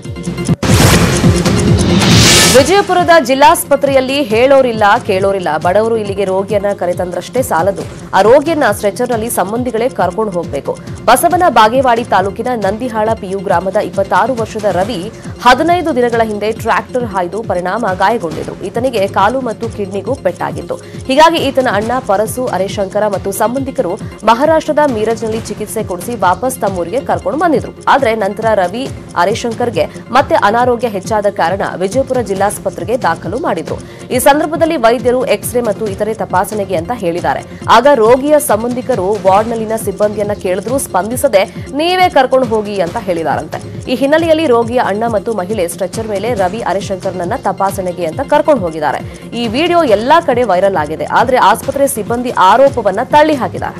ವಿಜಯಪುರದ ಜಿಲ್ಲಾಸ್ಪತ್ರೆಯಲ್ಲಿ ಹೇಳೋರಿಲ್ಲ ಕೇಳೋರಿಲ್ಲ. ಬಡವರು ಇಲ್ಲಿಗೆ ರೋಗಿಯನ್ನ ಕರೆತಂದ್ರಷ್ಟೇ ಸಾಲದು, ಆ ರೋಗಿಯನ್ನ ಸ್ಟ್ರೆಚರ್ನಲ್ಲಿ ಸಂಬಂಧಿಗಳೇ ಕರ್ಕೊಂಡು ಹೋಗಬೇಕು. ಬಸವನ ಬಾಗೇವಾಡಿ ತಾಲೂಕಿನ ನಂದಿಹಾಳ ಪಿಯು ಗ್ರಾಮದ ಇಪ್ಪತ್ತಾರು ವರ್ಷದ ರವಿ ಹದಿನೈದು ದಿನಗಳ ಹಿಂದೆ ಟ್ರ್ಯಾಕ್ಟರ್ ಹಾಯ್ದು ಪರಿಣಾಮ ಗಾಯಗೊಂಡಿದ್ದು, ಈತನಿಗೆ ಕಾಲು ಮತ್ತು ಕಿಡ್ನಿಗೂ ಪೆಟ್ಟಾಗಿತ್ತು. ಹೀಗಾಗಿ ಈತನ ಅಣ್ಣ ಪರಸು, ಅರೆಶಂಕರ ಮತ್ತು ಸಂಬಂಧಿಕರು ಮಹಾರಾಷ್ಟ್ರದ ಮೀರಜ್ನಲ್ಲಿ ಚಿಕಿತ್ಸೆ ಕೊಡಿಸಿ ವಾಪಸ್ ತಮ್ಮೂರಿಗೆ ಕರ್ಕೊಂಡು ಬಂದಿದ್ರು. ಆದರೆ ನಂತರ ರವಿ ಅರೆಶಂಕರ್ಗೆ ಮತ್ತೆ ಅನಾರೋಗ್ಯ ಹೆಚ್ಚಾದ ಕಾರಣ ವಿಜಯಪುರ ಜಿಲ್ಲಾಸ್ಪತ್ರೆಗೆ ದಾಖಲು ಮಾಡಿದ್ರು. ಈ ಸಂದರ್ಭದಲ್ಲಿ ವೈದ್ಯರು ಎಕ್ಸ್ರೇ ಮತ್ತು ಇತರೆ ತಪಾಸಣೆಗೆ ಅಂತ ಹೇಳಿದ್ದಾರೆ. ಆಗ ರೋಗಿಯ ಸಂಬಂಧಿಕರು ವಾರ್ಡ್ನಲ್ಲಿನ ಸಿಬ್ಬಂದಿಯನ್ನ ಕೇಳಿದ್ರು ಸ್ಪಂದಿಸದೆ ನೀವೇ ಕರ್ಕೊಂಡು ಹೋಗಿ ಅಂತ ಹೇಳಿದಾರಂತೆ. ಈ ಹಿನ್ನೆಲೆಯಲ್ಲಿ ರೋಗಿಯ ಅಣ್ಣ ಮತ್ತು ಮಹಿಳೆ ಸ್ಟ್ರೆಚರ್ ಮೇಲೆ ರವಿ ಅರೆಶಂಕರ್ನನ್ನ ತಪಾಸಣೆಗೆ ಅಂತ ಕರ್ಕೊಂಡು ಹೋಗಿದ್ದಾರೆ. ಈ ವಿಡಿಯೋ ಎಲ್ಲಾ ಕಡೆ ವೈರಲ್ ಆಗಿದೆ. ಆದರೆ ಆಸ್ಪತ್ರೆ ಸಿಬ್ಬಂದಿ ಆರೋಪವನ್ನ ತಳ್ಳಿ ಹಾಕಿದ್ದಾರೆ.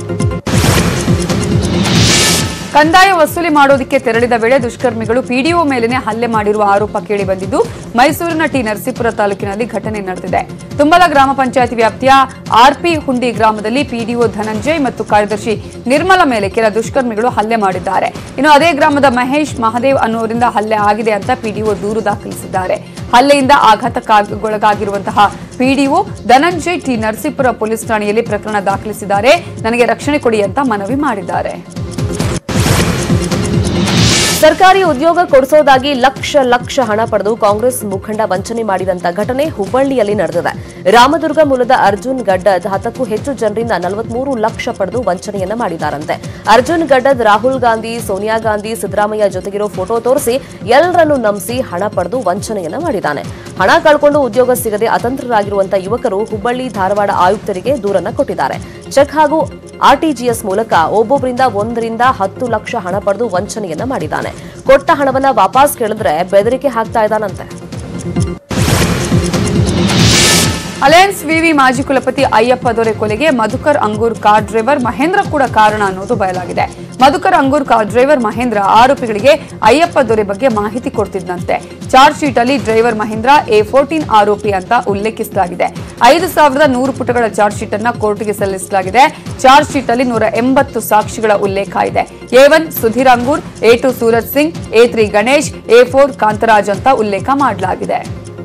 ಕಂದಾಯ ವಸೂಲಿ ಮಾಡೋದಕ್ಕೆ ತೆರಳಿದ ವೇಳೆ ದುಷ್ಕರ್ಮಿಗಳು ಪಿಡಿಒ ಮೇಲೇನೆ ಹಲ್ಲೆ ಮಾಡಿರುವ ಆರೋಪ ಕೇಳಿಬಂದಿದ್ದು, ಮೈಸೂರಿನ ಟಿ ನರಸೀಪುರ ತಾಲೂಕಿನಲ್ಲಿ ಘಟನೆ ನಡೆದಿದೆ. ತುಂಬಲ ಗ್ರಾಮ ಪಂಚಾಯತ್ ವ್ಯಾಪ್ತಿಯ ಆರ್ಪಿ ಹುಂಡಿ ಗ್ರಾಮದಲ್ಲಿ ಪಿಡಿಒ ಧನಂಜಯ್ ಮತ್ತು ಕಾರ್ಯದರ್ಶಿ ನಿರ್ಮಲ ಮೇಲೆ ಕೆಲ ದುಷ್ಕರ್ಮಿಗಳು ಹಲ್ಲೆ ಮಾಡಿದ್ದಾರೆ. ಇನ್ನು ಅದೇ ಗ್ರಾಮದ ಮಹೇಶ್ ಮಹದೇವ್ ಅನ್ನೋರಿಂದ ಹಲ್ಲೆ ಆಗಿದೆ ಅಂತ ಪಿಡಿಒ ದೂರು ದಾಖಲಿಸಿದ್ದಾರೆ. ಹಲ್ಲೆಯಿಂದ ಆಘಾತಕ್ಕೊಳಗಾಗಿರುವಂತಹ PDO Dhananjay T Narasipura police ಠಾಣೆಯಲ್ಲಿ ಪ್ರಕರಣ ದಾಖಲಿಸಿದ್ದಾರೆ. ನನಗೆ ರಕ್ಷಣೆ ಕೊಡಿ ಅಂತ ಮನವಿ ಮಾಡಿದ್ದಾರೆ. ಸರ್ಕಾರಿ ಉದ್ಯೋಗ ಕೊಡಿಸೋದಾಗಿ ಲಕ್ಷ ಲಕ್ಷ ಹಣ ಪಡೆದು ಕಾಂಗ್ರೆಸ್ ಮುಖಂಡ ವಂಚನೆ ಮಾಡಿದಂತ ಘಟನೆ ಹುಬ್ಬಳ್ಳಿಯಲ್ಲಿ ನಡೆದಿದೆ. ರಾಮದುರ್ಗ ಮೂಲದ ಅರ್ಜುನ್ ಗಡ್ಡದ್ ಹತ್ತಕ್ಕೂ ಹೆಚ್ಚು ಜನರಿಂದ ನಲವತ್ಮೂರು ಲಕ್ಷ ಪಡೆದು ವಂಚನೆಯನ್ನ ಮಾಡಿದಾರಂತೆ. ಅರ್ಜುನ್ ಗಡ್ಡದ್ ರಾಹುಲ್ ಗಾಂಧಿ, ಸೋನಿಯಾ ಗಾಂಧಿ, ಸಿದ್ದರಾಮಯ್ಯ ಜೊತೆಗಿರೋ ಫೋಟೋ ತೋರಿಸಿ ಎಲ್ಲರನ್ನೂ ನಂಬಿಸಿ ಹಣ ಪಡೆದು ವಂಚನೆಯನ್ನ ಮಾಡಿದ್ದಾನೆ. ಹಣ ಕಳ್ಕೊಂಡು ಉದ್ಯೋಗ ಸಿಗದೆ ಅತಂತ್ರರಾಗಿರುವಂತಹ ಯುವಕರು ಹುಬ್ಬಳ್ಳಿ ಧಾರವಾಡ ಆಯುಕ್ತರಿಗೆ ದೂರನ್ನ ಕೊಟ್ಟಿದ್ದಾರೆ. ಚೆಕ್ ಹಾಗೂ ಆರ್ಟಿಜಿಎಸ್ ಮೂಲಕ ಒಬ್ಬೊಬ್ಬರಿಂದ ಒಂದರಿಂದ ಹತ್ತು ಲಕ್ಷ ಹಣ ಪಡೆದು ವಂಚನೆಯನ್ನ ಮಾಡಿದ್ದಾನೆ. ಕೊಟ್ಟ ಹಣವನ್ನ ವಾಪಸ್ ಕೇಳಿದ್ರೆ ಬೆದರಿಕೆ ಹಾಕ್ತಾ ಇದ್ದಾನಂತೆ. ಅಲಯನ್ಸ್ ವಿವಿ ಮಾಜಿ ಕುಲಪತಿ ಅಯ್ಯಪ್ಪ ದೊರೆ ಕೊಲೆಗೆ ಮಧುಕರ್ ಅಂಗೂರ್ ಕಾರ್ ಡ್ರೈವರ್ ಮಹೇಂದ್ರ ಕೂಡ ಕಾರಣ ಅನ್ನೋದು ಬಯಲಾಗಿದೆ. ಮಧುಕರ್ ಅಂಗೂರ್ ಕಾರ್ ಡ್ರೈವರ್ ಮಹೇಂದ್ರ ಆರೋಪಿಗಳಿಗೆ ಅಯ್ಯಪ್ಪ ದೊರೆ ಬಗ್ಗೆ ಮಾಹಿತಿ ಕೊಡ್ತಿದ್ದಂತೆ. ಚಾರ್ಜ್ ಶೀಟ್ ಅಲ್ಲಿ ಡ್ರೈವರ್ ಮಹೇಂದ್ರ ಎ ಫೋರ್ಟೀನ್ ಆರೋಪಿ ಅಂತ ಉಲ್ಲೇಖಿಸಲಾಗಿದೆ. ಐದು ಸಾವಿರದ ನೂರು ಪುಟಗಳ ಚಾರ್ಜ್ ಶೀಟ್ ಅನ್ನ ಕೋರ್ಟ್ಗೆ ಸಲ್ಲಿಸಲಾಗಿದೆ. ಚಾರ್ಜ್ ಶೀಟ್ ಅಲ್ಲಿ ನೂರ ಎಂಬತ್ತು ಸಾಕ್ಷಿಗಳ ಉಲ್ಲೇಖ ಇದೆ. A one Sudhir Angur, A two Suraj Singh, A three Ganesh, A four Kantaraj ಅಂತ ಉಲ್ಲೇಖ ಮಾಡಲಾಗಿದೆ.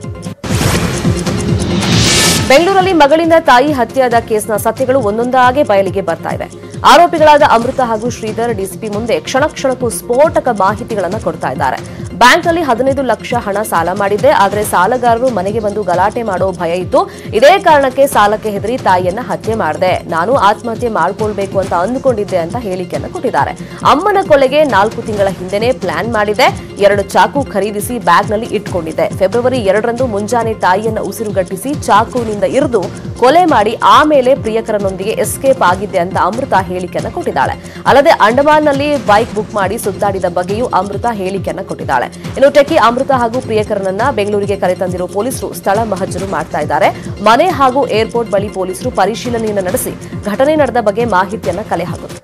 ಬೆಂಗಳೂರಲ್ಲಿ ಮಗಳಿಂದ ತಾಯಿ ಹತ್ಯೆಯಾದ ಕೇಸ್ನ ಸತ್ಯಗಳು ಒಂದೊಂದಾಗೆ ಬಯಲಿಗೆ ಬರ್ತಾ ಇದೆ. ಆರೋಪಿಗಳಾದ ಅಮೃತ ಹಾಗೂ ಶ್ರೀಧರ್ ಡಿಸಿಪಿ ಮುಂದೆ ಕ್ಷಣ ಕ್ಷಣಕ್ಕೂ ಸ್ಫೋಟಕ ಮಾಹಿತಿಗಳನ್ನು ಕೊಡ್ತಾ ಇದ್ದಾರೆ. ಬ್ಯಾಂಕ್ನಲ್ಲಿ ಹದಿನೈದು ಲಕ್ಷ ಹಣ ಸಾಲ ಮಾಡಿದ್ದೆ, ಆದರೆ ಸಾಲಗಾರರು ಮನೆಗೆ ಬಂದು ಗಲಾಟೆ ಮಾಡೋ ಭಯ ಇತ್ತು. ಇದೇ ಕಾರಣಕ್ಕೆ ಸಾಲಕ್ಕೆ ಹೆದರಿ ತಾಯಿಯನ್ನ ಹತ್ಯೆ ಮಾಡಿದೆ, ನಾನು ಆತ್ಮಹತ್ಯೆ ಮಾಡ್ಕೊಳ್ಬೇಕು ಅಂತ ಅಂದುಕೊಂಡಿದ್ದೆ ಅಂತ ಹೇಳಿಕೆಯನ್ನು ಕೊಟ್ಟಿದ್ದಾರೆ. ಅಮ್ಮನ ಕೊಲೆಗೆ ನಾಲ್ಕು ತಿಂಗಳ ಹಿಂದೆನೇ ಪ್ಲಾನ್ ಮಾಡಿದೆ, ಎರಡು ಚಾಕು ಖರೀದಿಸಿ ಬ್ಯಾಗ್ನಲ್ಲಿ ಇಟ್ಕೊಂಡಿದ್ದೆ. ಫೆಬ್ರವರಿ ಎರಡರಂದು ಮುಂಜಾನೆ ತಾಯಿಯನ್ನ ಉಸಿರುಗಟ್ಟಿಸಿ ಚಾಕುವಿನಿಂದ ಇರಿದು ಕೊಲೆ ಮಾಡಿ ಆಮೇಲೆ ಪ್ರಿಯಕರನೊಂದಿಗೆ ಎಸ್ಕೇಪ್ ಆಗಿದ್ದೆ ಅಂತ ಅಮೃತ ಹೇಳಿಕೆಯನ್ನು ಕೊಟ್ಟಿದ್ದಾಳೆ. ಅಲ್ಲದೆ ಅಂಡಮಾನ್ನಲ್ಲಿ ಬೈಕ್ ಬುಕ್ ಮಾಡಿ ಸುತ್ತಾಡಿದ ಬಗ್ಗೆಯೂ ಅಮೃತ ಹೇಳಿಕೆಯನ್ನು ಕೊಟ್ಟಿದ್ದಾಳೆ. ಇನ್ನು ಟೆಕ್ಕಿ ಅಮೃತ ಹಾಗೂ ಪ್ರಿಯಕರನನ್ನ ಬೆಂಗಳೂರಿಗೆ ಕರೆತಂದಿರುವ ಪೊಲೀಸರು ಸ್ಥಳ ಮಹಜರು ಮಾಡ್ತಾ ಇದ್ದಾರೆ. ಮನೆ ಹಾಗೂ ಏರ್ಪೋರ್ಟ್ ಬಳಿ ಪೊಲೀಸರು ಪರಿಶೀಲನೆಯನ್ನು ನಡೆಸಿ ಘಟನೆ ನಡೆದ ಬಗ್ಗೆ ಮಾಹಿತಿಯನ್ನ ಕಲೆ ಹಾಕುತ್ತಾರೆ.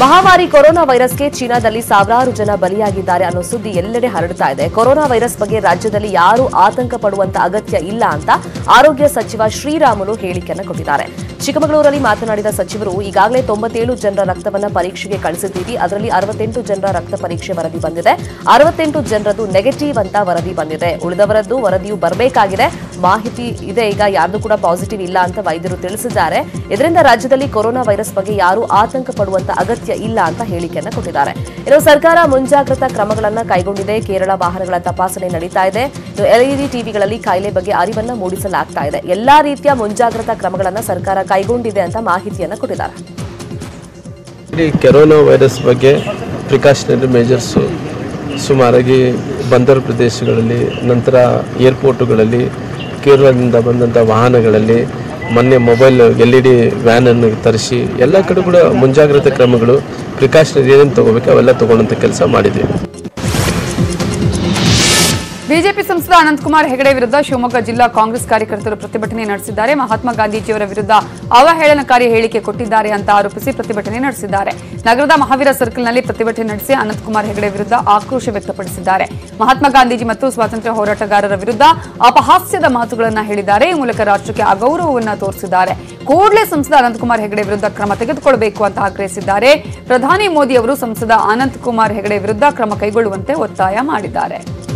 ಮಹಾಮಾರಿ ಕೊರೋನಾ ವೈರಸ್ಗೆ ಚೀನಾದಲ್ಲಿ ಸಾವಿರಾರು ಜನ ಬಲಿಯಾಗಿದ್ದಾರೆ ಅನ್ನೋ ಸುದ್ದಿ ಎಲ್ಲೆಡೆ ಹರಡ್ತಾ ಇದೆ. ಕೊರೋನಾ ವೈರಸ್ ಬಗ್ಗೆ ರಾಜ್ಯದಲ್ಲಿ ಯಾರೂ ಆತಂಕ ಪಡುವಂತ ಅಗತ್ಯ ಇಲ್ಲ ಅಂತ ಆರೋಗ್ಯ ಸಚಿವ ಶ್ರೀರಾಮುಲು ಹೇಳಿಕೆಯನ್ನು ಕೊಟ್ಟಿದ್ದಾರೆ. ಚಿಕ್ಕಮಗಳೂರಲ್ಲಿ ಮಾತನಾಡಿದ ಸಚಿವರು, ಈಗಾಗಲೇ ತೊಂಬತ್ತೇಳು ಜನರ ರಕ್ತವನ್ನ ಪರೀಕ್ಷೆಗೆ ಕಳಿಸಿದ್ದೀವಿ. ಅದರಲ್ಲಿ ಅರವತ್ತೆಂಟು ಜನರ ರಕ್ತ ಪರೀಕ್ಷೆ ವರದಿ ಬಂದಿದೆ. ಅರವತ್ತೆಂಟು ಜನರದ್ದು ನೆಗೆಟಿವ್ ಅಂತ ವರದಿ ಬಂದಿದೆ. ಉಳಿದವರದ್ದು ವರದಿಯು ಬರಬೇಕಾಗಿದೆ. ಮಾಹಿತಿ ಇದೆ, ಈಗ ಯಾರ್ದು ಕೂಡ ಪಾಸಿಟಿವ್ ಇಲ್ಲ ಅಂತ ವೈದ್ಯರು ತಿಳಿಸಿದ್ದಾರೆ. ಇದರಿಂದ ರಾಜ್ಯದಲ್ಲಿ ಕೊರೋನಾ ವೈರಸ್ ಬಗ್ಗೆ ಯಾರೂ ಆತಂಕ ಪಡುವಂತ ಅಗತ್ಯ ಇಲ್ಲ ಅಂತ ಹೇಳಿಕೆಯನ್ನು ಕೊಟ್ಟಿದ್ದಾರೆ. ಇನ್ನು ಸರ್ಕಾರ ಮುಂಜಾಗ್ರತಾ ಕ್ರಮಗಳನ್ನು ಕೈಗೊಂಡಿದೆ. ಕೇರಳ ವಾಹನಗಳ ತಪಾಸಣೆ ನಡೀತಾ ಇದೆ. ಎಲ್ಇಡಿ ಟಿವಿಗಳಲ್ಲಿ ಕಾಯಿಲೆ ಬಗ್ಗೆ ಅರಿವನ್ನ ಮೂಡಿಸಲಾಗ್ತಾ ಇದೆ. ಎಲ್ಲಾ ರೀತಿಯ ಮುಂಜಾಗ್ರತಾ ಕ್ರಮಗಳನ್ನು ಸರ್ಕಾರ ಕೈಗೊಂಡಿದೆ ಅಂತ ಮಾಹಿತಿಯನ್ನು ಕೊಟ್ಟಿದ್ದಾರೆ. ಕೊರೋನಾ ವೈರಸ್ ಬಗ್ಗೆ ಪ್ರಿಕಾಷನರಿ ಮೆಜರ್ಸ್ ಸುಮಾರಾಗಿ ಬಂದರು ಪ್ರದೇಶಗಳಲ್ಲಿ, ನಂತರ ಏರ್ಪೋರ್ಟುಗಳಲ್ಲಿ, ಕೇರಳದಿಂದ ಬಂದಂಥ ವಾಹನಗಳಲ್ಲಿ ಮೊನ್ನೆ ಮೊಬೈಲ್ ಎಲ್ ಇ ಡಿ ವ್ಯಾನನ್ನು ತರಿಸಿ ಎಲ್ಲ ಕಡೆ ಕೂಡ ಮುಂಜಾಗ್ರತಾ ಕ್ರಮಗಳು ಪ್ರಿಕಾಷನರಿ ಏನೇನು ತಗೋಬೇಕು ಅವೆಲ್ಲ ತಗೊಳ್ಳೋಂಥ ಕೆಲಸ ಮಾಡಿದ್ವಿ. ಬಿಜೆಪಿ ಸಂಸದ ಅನಂತಕುಮಾರ್ ಹೆಗಡೆ ವಿರುದ್ಧ ಶಿವಮೊಗ್ಗ ಜಿಲ್ಲಾ ಕಾಂಗ್ರೆಸ್ ಕಾರ್ಯಕರ್ತರು ಪ್ರತಿಭಟನೆ ನಡೆಸಿದ್ದಾರೆ. ಮಹಾತ್ಮ ಗಾಂಧೀಜಿಯವರ ವಿರುದ್ಧ ಅವಹೇಳನಕಾರಿ ಹೇಳಿಕೆ ಕೊಟ್ಟಿದ್ದಾರೆ ಅಂತ ಆರೋಪಿಸಿ ಪ್ರತಿಭಟನೆ ನಡೆಸಿದ್ದಾರೆ. ನಗರದ ಮಹಾವೀರ ಸರ್ಕಲ್ನಲ್ಲಿ ಪ್ರತಿಭಟನೆ ನಡೆಸಿ ಅನಂತಕುಮಾರ್ ಹೆಗಡೆ ವಿರುದ್ಧ ಆಕ್ರೋಶ ವ್ಯಕ್ತಪಡಿಸಿದ್ದಾರೆ. ಮಹಾತ್ಮ ಗಾಂಧೀಜಿ ಮತ್ತು ಸ್ವಾತಂತ್ರ್ಯ ಹೋರಾಟಗಾರರ ವಿರುದ್ಧ ಅಪಹಾಸ್ಯದ ಮಾತುಗಳನ್ನು ಹೇಳಿದ್ದಾರೆ. ಈ ಮೂಲಕ ರಾಷ್ಟ್ರಕ್ಕೆ ಅಗೌರವವನ್ನು ತೋರಿಸಿದ್ದಾರೆ. ಕೂಡಲೇ ಸಂಸದ ಅನಂತಕುಮಾರ್ ಹೆಗಡೆ ವಿರುದ್ಧ ಕ್ರಮ ತೆಗೆದುಕೊಳ್ಳಬೇಕು ಅಂತ ಆಗ್ರಹಿಸಿದ್ದಾರೆ. ಪ್ರಧಾನಿ ಮೋದಿ ಅವರು ಸಂಸದ ಅನಂತಕುಮಾರ್ ಹೆಗಡೆ ವಿರುದ್ಧ ಕ್ರಮ ಕೈಗೊಳ್ಳುವಂತೆ ಒತ್ತಾಯ ಮಾಡಿದ್ದಾರೆ.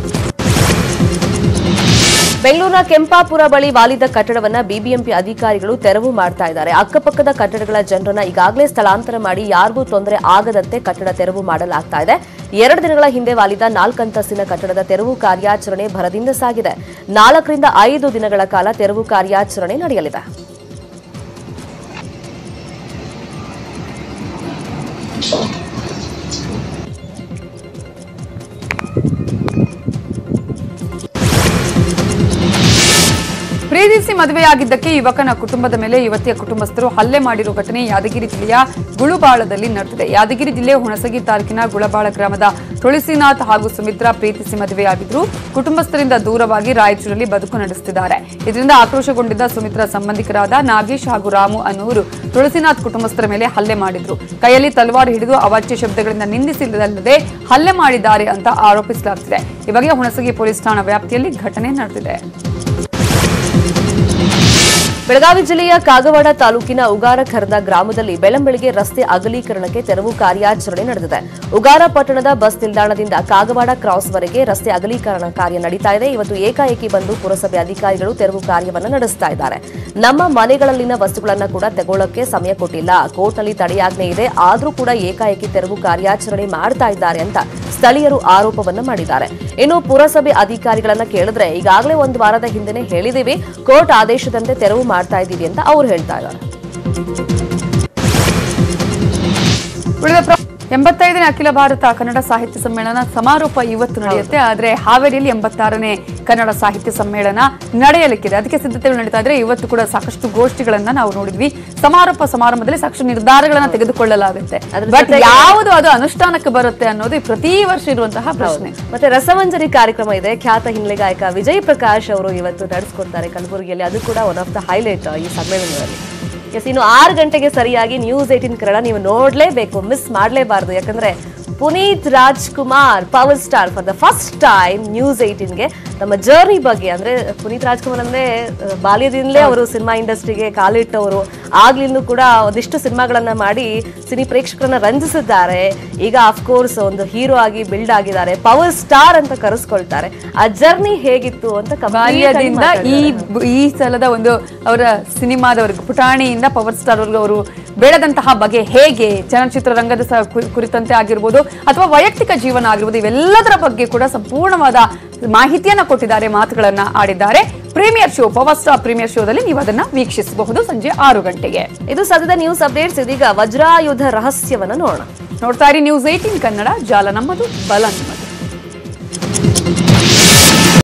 ಬೆಂಗಳೂರಿನ ಕೆಂಪಾಪುರ ಬಳಿ ವಾಲಿದ ಕಟ್ಟಡವನ್ನ ಬಿಬಿಎಂಪಿ ಅಧಿಕಾರಿಗಳು ತೆರವು ಮಾಡ್ತಾ ಇದ್ದಾರೆ. ಅಕ್ಕಪಕ್ಕದ ಕಟ್ಟಡಗಳ ಜನರನ್ನ ಈಗಾಗಲೇ ಸ್ಥಳಾಂತರ ಮಾಡಿ ಯಾರಿಗೂ ತೊಂದರೆ ಆಗದಂತೆ ಕಟ್ಟಡ ತೆರವು ಮಾಡಲಾಗ್ತಾ ಇದೆ. ಎರಡು ದಿನಗಳ ಹಿಂದೆ ವಾಲಿದ ನಾಲ್ಕಂತಸ್ತಿನ ಕಟ್ಟಡದ ತೆರವು ಕಾರ್ಯಾಚರಣೆ ಭರದಿಂದ ಸಾಗಿದೆ. ನಾಲ್ಕರಿಂದ ಐದು ದಿನಗಳ ಕಾಲ ತೆರವು ಕಾರ್ಯಾಚರಣೆ ನಡೆಯಲಿದೆ. ಪ್ರೀತಿಸಿ ಮದುವೆಯಾಗಿದ್ದಕ್ಕೆ ಯುವಕನ ಕುಟುಂಬದ ಮೇಲೆ ಯುವತಿಯ ಕುಟುಂಬಸ್ಥರು ಹಲ್ಲೆ ಮಾಡಿರುವ ಘಟನೆ ಯಾದಗಿರಿ ಜಿಲ್ಲೆಯ ಗುಳುಬಾಳದಲ್ಲಿ ನಡೆದಿದೆ. ಯಾದಗಿರಿ ಜಿಲ್ಲೆ ಹುಣಸಗಿ ತಾಲೂಕಿನ ಗುಳಬಾಳ ಗ್ರಾಮದ ತುಳಸಿನಾಥ್ ಹಾಗೂ ಸುಮಿತ್ರಾ ಪ್ರೀತಿಸಿ ಮದುವೆಯಾಗಿದ್ರು. ಕುಟುಂಬಸ್ಥರಿಂದ ದೂರವಾಗಿ ರಾಯಚೂರಲ್ಲಿ ಬದುಕು ನಡೆಸುತ್ತಿದ್ದಾರೆ. ಇದರಿಂದ ಆಕ್ರೋಶಗೊಂಡಿದ್ದ ಸುಮಿತ್ರಾ ಸಂಬಂಧಿಕರಾದ ನಾಗೇಶ್ ಹಾಗೂ ರಾಮು ಅನ್ನೋರು ತುಳಸಿನಾಥ್ ಕುಟುಂಬಸ್ಥರ ಮೇಲೆ ಹಲ್ಲೆ ಮಾಡಿದ್ರು. ಕೈಯಲ್ಲಿ ತಲವಾರು ಹಿಡಿದು ಅವಾಚ್ಯ ಶಬ್ದಗಳಿಂದ ನಿಂದಿಸಿಲ್ಲದಲ್ಲದೆ ಹಲ್ಲೆ ಮಾಡಿದ್ದಾರೆ ಅಂತ ಆರೋಪಿಸಲಾಗುತ್ತಿದೆ. ಈ ಬಗ್ಗೆ ಹುಣಸಗಿ ಪೊಲೀಸ್ ಠಾಣಾ ವ್ಯಾಪ್ತಿಯಲ್ಲಿ ಘಟನೆ ನಡೆದಿದೆ. ಬೆಳಗಾವಿ ಜಿಲ್ಲೆಯ ಕಾಗವಾಡ ತಾಲೂಕಿನ ಉಗಾರಖರ್ದ ಗ್ರಾಮದಲ್ಲಿ ಬೆಳಂಬೆಳಗ್ಗೆ ರಸ್ತೆ ಅಗಲೀಕರಣಕ್ಕೆ ತೆರವು ಕಾರ್ಯಾಚರಣೆ ನಡೆದಿದೆ. ಉಗಾರ ಪಟ್ಟಣದ ಬಸ್ ನಿಲ್ದಾಣದಿಂದ ಕಾಗವಾಡ ಕ್ರಾಸ್ವರೆಗೆ ರಸ್ತೆ ಅಗಲೀಕರಣ ಕಾರ್ಯ ನಡೀತಾ ಇದೆ. ಇವತ್ತು ಏಕಾಏಕಿ ಬಂದು ಪುರಸಭೆ ಅಧಿಕಾರಿಗಳು ತೆರವು ಕಾರ್ಯವನ್ನು ನಡೆಸ್ತಾ ಇದ್ದಾರೆ. ನಮ್ಮ ಮನೆಗಳಲ್ಲಿನ ವಸ್ತುಗಳನ್ನು ಕೂಡ ತಗೊಳ್ಳಕ್ಕೆ ಸಮಯ ಕೊಟ್ಟಿಲ್ಲ, ಕೋರ್ಟ್ನಲ್ಲಿ ತಡೆಯಾಜ್ಞೆ ಇದೆ, ಆದರೂ ಕೂಡ ಏಕಾಏಕಿ ತೆರವು ಕಾರ್ಯಾಚರಣೆ ಮಾಡ್ತಾ ಇದ್ದಾರೆ ಅಂತ ಸ್ಥಳೀಯರು ಆರೋಪವನ್ನು ಮಾಡಿದ್ದಾರೆ. ಇನ್ನು ಪುರಸಭೆ ಅಧಿಕಾರಿಗಳನ್ನ ಕೇಳಿದ್ರೆ ಈಗಾಗಲೇ ಒಂದು ವಾರದ ಹಿಂದೆನೆ ಹೇಳಿದೀವಿ, ಕೋರ್ಟ್ ಆದೇಶದಂತೆ ತೆರವು ಮಾಡ್ತಾ ಇದ್ದೀವಿ ಅಂತ ಅವ್ರು ಹೇಳ್ತಾ ಇದ್ದಾರೆ. ಎಂಬತ್ತೈದನೇ ಅಖಿಲ ಭಾರತ ಕನ್ನಡ ಸಾಹಿತ್ಯ ಸಮ್ಮೇಳನ ಸಮಾರೋಪ ಇವತ್ತು ನಡೆಯುತ್ತೆ. ಆದರೆ ಹಾವೇರಿಯಲ್ಲಿ ಎಂಬತ್ತಾರನೇ ಕನ್ನಡ ಸಾಹಿತ್ಯ ಸಮ್ಮೇಳನ ನಡೆಯಲಿಕ್ಕಿದೆ. ಅದಕ್ಕೆ ಸಿದ್ಧತೆಗಳು ನಡೀತಾ ಇದ್ರೆ ಇವತ್ತು ಕೂಡ ಸಾಕಷ್ಟು ಗೋಷ್ಠಿಗಳನ್ನ ನಾವು ನೋಡಿದ್ವಿ. ಸಮಾರೋಪ ಸಮಾರಂಭದಲ್ಲಿ ಸಾಕಷ್ಟು ನಿರ್ಧಾರಗಳನ್ನ ತೆಗೆದುಕೊಳ್ಳಲಾಗುತ್ತೆ. ಬಟ್ ಯಾವುದು ಅದು ಅನುಷ್ಠಾನಕ್ಕೆ ಬರುತ್ತೆ ಅನ್ನೋದು ಪ್ರತಿ ವರ್ಷ ಇರುವಂತಹ ಪ್ರಶ್ನೆ. ಮತ್ತೆ ರಸಮಂಜರಿ ಕಾರ್ಯಕ್ರಮ ಇದೆ. ಖ್ಯಾತ ಹಿನ್ನೆಲೆ ಗಾಯಕ ವಿಜಯ್ ಪ್ರಕಾಶ್ ಅವರು ಇವತ್ತು ನಡೆಸಿಕೊಡ್ತಾರೆ ಕಲಬುರಗಿಯಲ್ಲಿ. ಅದು ಕೂಡ ಒನ್ ಆಫ್ ದ ಹೈಲೈಟ್ ಈ ಸಮ್ಮೇಳನದಲ್ಲಿ. ಎಸ್, ಇನ್ನು ಆರು ಗಂಟೆಗೆ ಸರಿಯಾಗಿ ನ್ಯೂಸ್ ಏಟೀನ್ ಕನ್ನಡ ನೀವು ನೋಡ್ಲೇಬೇಕು, ಮಿಸ್ ಮಾಡಲೇಬಾರದು. ಯಾಕಂದ್ರೆ Puneeth Rajkumar power star for the first time news ಏಟೀನ್ಗೆ ತಮ್ಮ ಜರ್ನಿ ಬಗ್ಗೆ, ಅಂದ್ರೆ ಪುನೀತ್ ರಾಜ್ಕುಮಾರ್ ಅಂದ್ರೆ ಬಾಲ್ಯದಿಂದಲೇ ಅವರು ಸಿನಿಮಾ ಇಂಡಸ್ಟ್ರಿಗೆ ಕಾಲಿಟ್ಟವರು. ಆಗ್ಲಿಂದ ಕೂಡ ಒಂದಿಷ್ಟು ಸಿನಿಮಾಗಳನ್ನ ಮಾಡಿ ಸಿನಿ ಪ್ರೇಕ್ಷಕರನ್ನ ರಂಜಿಸಿದ್ದಾರೆ. ಈಗ ಅಫ್ಕೋರ್ಸ್ ಒಂದು ಹೀರೋ ಆಗಿ ಬಿಲ್ಡ್ ಆಗಿದ್ದಾರೆ, ಪವರ್ ಸ್ಟಾರ್ ಅಂತ ಕರೆಸ್ಕೊಳ್ತಾರೆ. ಆ ಜರ್ನಿ ಹೇಗಿತ್ತು ಅಂತ ಬಾಲ್ಯದಿಂದ ಈ ಈ ಸಲದ ಒಂದು ಅವರ ಸಿನಿಮಾದವರೆಗೂ ಪುಟಾಣಿಯಿಂದ ಪವರ್ ಸ್ಟಾರ್ ವರ್ಗು ಅವರು ಬೆಳೆದಂತಹ ಬಗೆ ಹೇಗೆ, ಚಲನಚಿತ್ರ ರಂಗದ ಕುರಿತಂತೆ ಆಗಿರ್ಬೋದು ಅಥವಾ ವೈಯಕ್ತಿಕ ಜೀವನ ಆಗಿರ್ಬೋದು, ಇವೆಲ್ಲದರ ಬಗ್ಗೆ ಕೂಡ ಸಂಪೂರ್ಣವಾದ ಮಾಹಿತಿಯನ್ನ ಕೊಟ್ಟಿದ್ದಾರೆ, ಮಾತುಗಳನ್ನ ಆಡಿದ್ದಾರೆ. Premiere show, power star premiere ಶೋದಲ್ಲಿ ನೀವು ಅದನ್ನ ವೀಕ್ಷಿಸಬಹುದು ಸಂಜೆ ಆರು ಗಂಟೆಗೆ. ಇದು ಸದ್ಯದ ನ್ಯೂಸ್ ಅಪ್ಡೇಟ್ಸ್. ಇದೀಗ ವಜ್ರಾಯುಧ ರಹಸ್ಯವನ್ನ ನೋಡೋಣ. ನೋಡ್ತಾ ಇರಿ ನ್ಯೂಸ್ ಏಟೀನ್ ಕನ್ನಡ, ಜಾಲ ನಮ್ಮದು, ಬಲ ನಿಮ್ಮದು.